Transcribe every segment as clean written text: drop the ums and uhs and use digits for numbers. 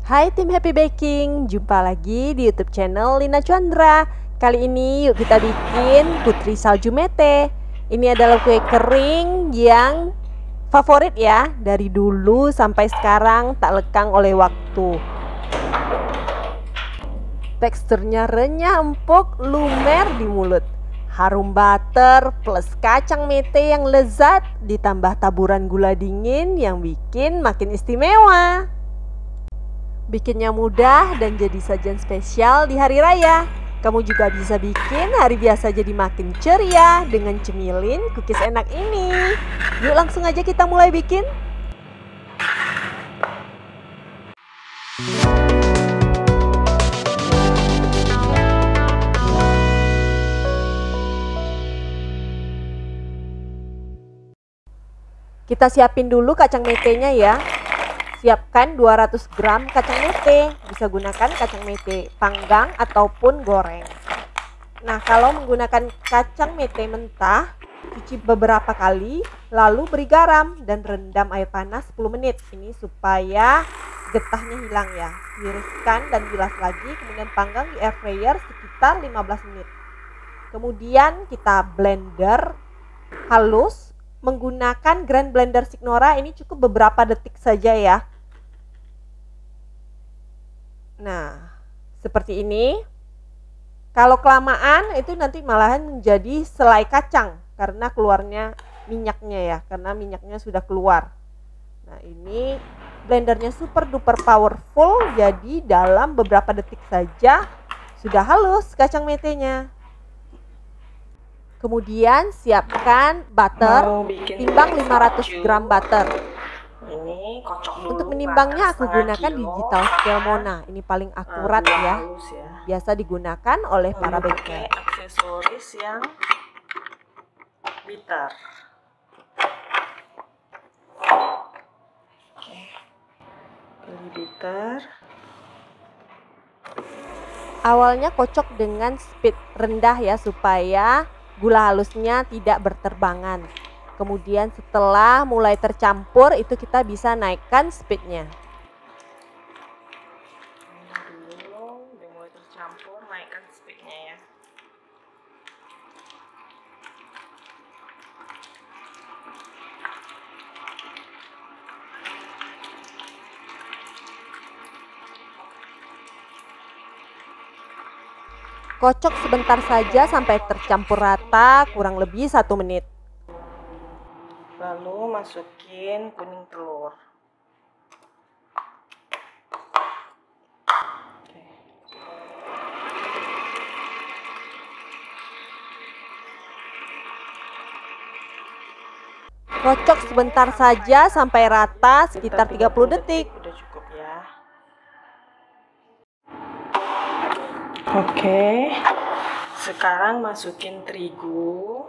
Hai tim Happy Baking, jumpa lagi di YouTube channel Lina Chandra. Kali ini yuk kita bikin putri salju mete. Ini adalah kue kering yang favorit ya, dari dulu sampai sekarang tak lekang oleh waktu. Teksturnya renyah, empuk, lumer di mulut. Harum butter plus kacang mete yang lezat ditambah taburan gula dingin yang bikin makin istimewa. Bikinnya mudah dan jadi sajian spesial di hari raya. Kamu juga bisa bikin hari biasa jadi makin ceria dengan cemilin cookies enak ini. Yuk langsung aja kita mulai bikin. Kita siapin dulu kacang metenya ya. Siapkan 200 gram kacang mete, bisa gunakan kacang mete panggang ataupun goreng. Nah, kalau menggunakan kacang mete mentah, cuci beberapa kali, lalu beri garam dan rendam air panas 10 menit. Ini supaya getahnya hilang ya. Tiriskan dan bilas lagi, kemudian panggang di air fryer sekitar 15 menit. Kemudian kita blender halus menggunakan grand blender Signora. Ini cukup beberapa detik saja ya. Nah, seperti ini. Kalau kelamaan itu nanti malahan menjadi selai kacang karena keluarnya minyaknya ya, karena minyaknya sudah keluar. Nah, ini blendernya super duper powerful, jadi dalam beberapa detik saja sudah halus kacang metenya. Kemudian siapkan butter, timbang 500 gram butter. Ini kocok dulu. Untuk menimbangnya aku gunakan digital scale Mona. Ini paling akurat ya. Biasa digunakan oleh para baker. Aksesoris yang bitter. Oke. Pilih bitter. Awalnya kocok dengan speed rendah ya, supaya gula halusnya tidak berterbangan. Kemudian setelah mulai tercampur itu kita bisa naikkan speednya. Dulu udah mulai tercampur, naikkan speednya ya. Kocok sebentar saja sampai tercampur rata, kurang lebih 1 menit. Lalu masukin kuning telur. Kocok sebentar saja sampai rata sekitar 30 detik. Udah cukup ya. Oke. Sekarang masukin terigu.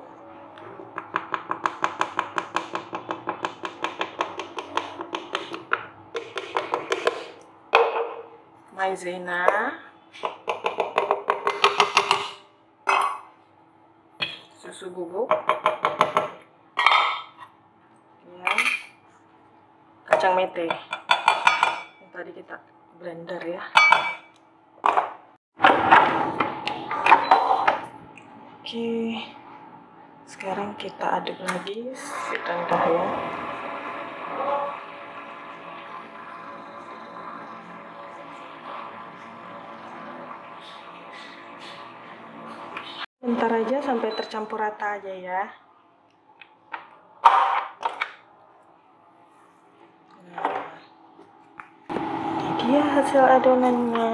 Maizena, susu bubuk, ya, kacang mete yang tadi kita blender ya. Oke, sekarang kita aduk lagi speed rendah ya. Bentar aja sampai tercampur rata aja ya. Nah, ini dia hasil adonannya.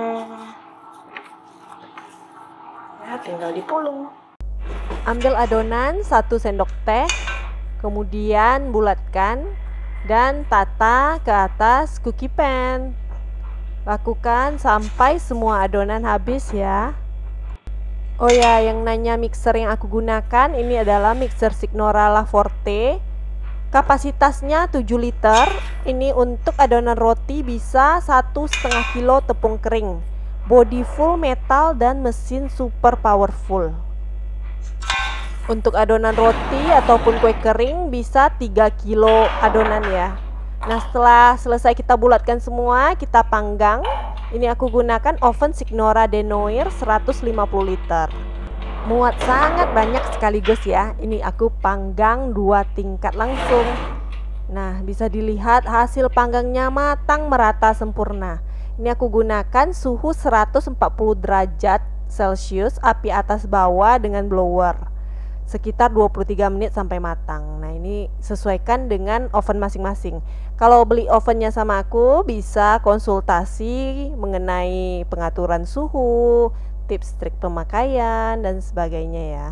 Ya, tinggal dipulung. Ambil adonan 1 sendok teh, kemudian bulatkan dan tata ke atas cookie pan. Lakukan sampai semua adonan habis ya. Oh ya, yang nanya mixer yang aku gunakan ini adalah mixer Signora La Forte. Kapasitasnya 7 liter. Ini untuk adonan roti bisa 1,5 kilo tepung kering. Body full metal dan mesin super powerful. Untuk adonan roti ataupun kue kering bisa 3 kilo adonan ya. Nah, setelah selesai kita bulatkan semua, kita panggang. Ini aku gunakan oven Signora Denoir 150 liter. Muat sangat banyak sekaligus ya. Ini aku panggang 2 tingkat langsung. Nah, bisa dilihat hasil panggangnya matang merata sempurna. Ini aku gunakan suhu 140 derajat Celcius, api atas bawah dengan blower. Sekitar 23 menit sampai matang. Nah, ini sesuaikan dengan oven masing-masing. Kalau beli ovennya sama aku, bisa konsultasi mengenai pengaturan suhu, tips trik pemakaian, dan sebagainya ya.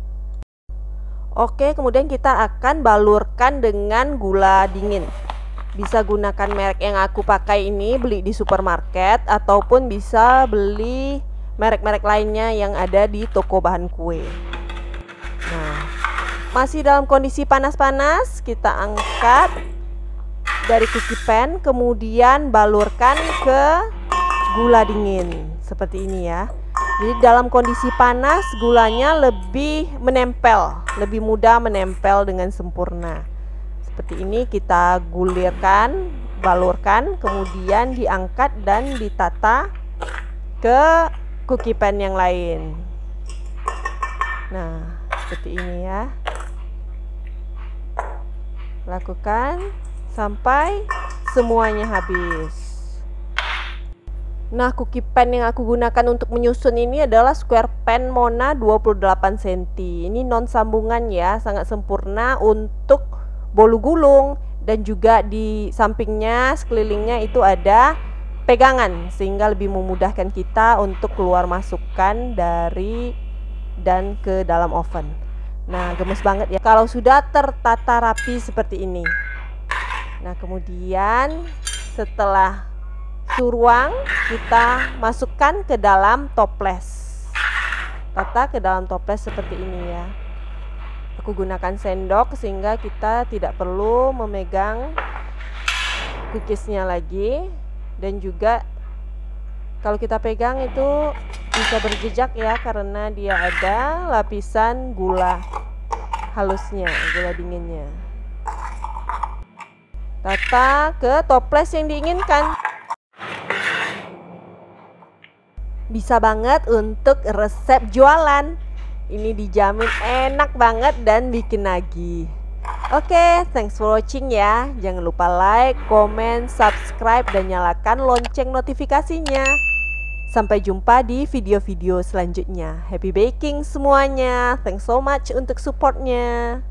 Oke, kemudian kita akan balurkan dengan gula dingin. Bisa gunakan merek yang aku pakai ini, beli di supermarket, ataupun bisa beli merek-merek lainnya yang ada di toko bahan kue. Nah, masih dalam kondisi panas-panas, kita angkat dari cookie pan, kemudian balurkan ke gula dingin seperti ini ya. Jadi dalam kondisi panas, gulanya lebih menempel, lebih mudah menempel dengan sempurna. Seperti ini kita gulirkan, balurkan, kemudian diangkat dan ditata ke cookie pan yang lain. Nah, seperti ini ya. Lakukan sampai semuanya habis. Nah, cookie pan yang aku gunakan untuk menyusun ini adalah square pan Mona 28 cm. Ini non sambungan ya, sangat sempurna untuk bolu gulung, dan juga di sampingnya sekelilingnya itu ada pegangan sehingga lebih memudahkan kita untuk keluar masukkan dari dan ke dalam oven. Nah, gemes banget ya kalau sudah tertata rapi seperti ini. Nah, kemudian setelah turuang, kita masukkan ke dalam toples. Tata ke dalam toples seperti ini ya. Aku gunakan sendok sehingga kita tidak perlu memegang cookiesnya lagi, dan juga kalau kita pegang itu bisa berjejak ya, karena dia ada lapisan gula halusnya, gula dinginnya. Tata ke toples yang diinginkan. Bisa banget untuk resep jualan. Ini dijamin enak banget dan bikin nagih. Oke, thanks for watching ya. Jangan lupa like, comment, subscribe, dan nyalakan lonceng notifikasinya. Sampai jumpa di video-video selanjutnya. Happy baking semuanya. Thanks so much untuk supportnya.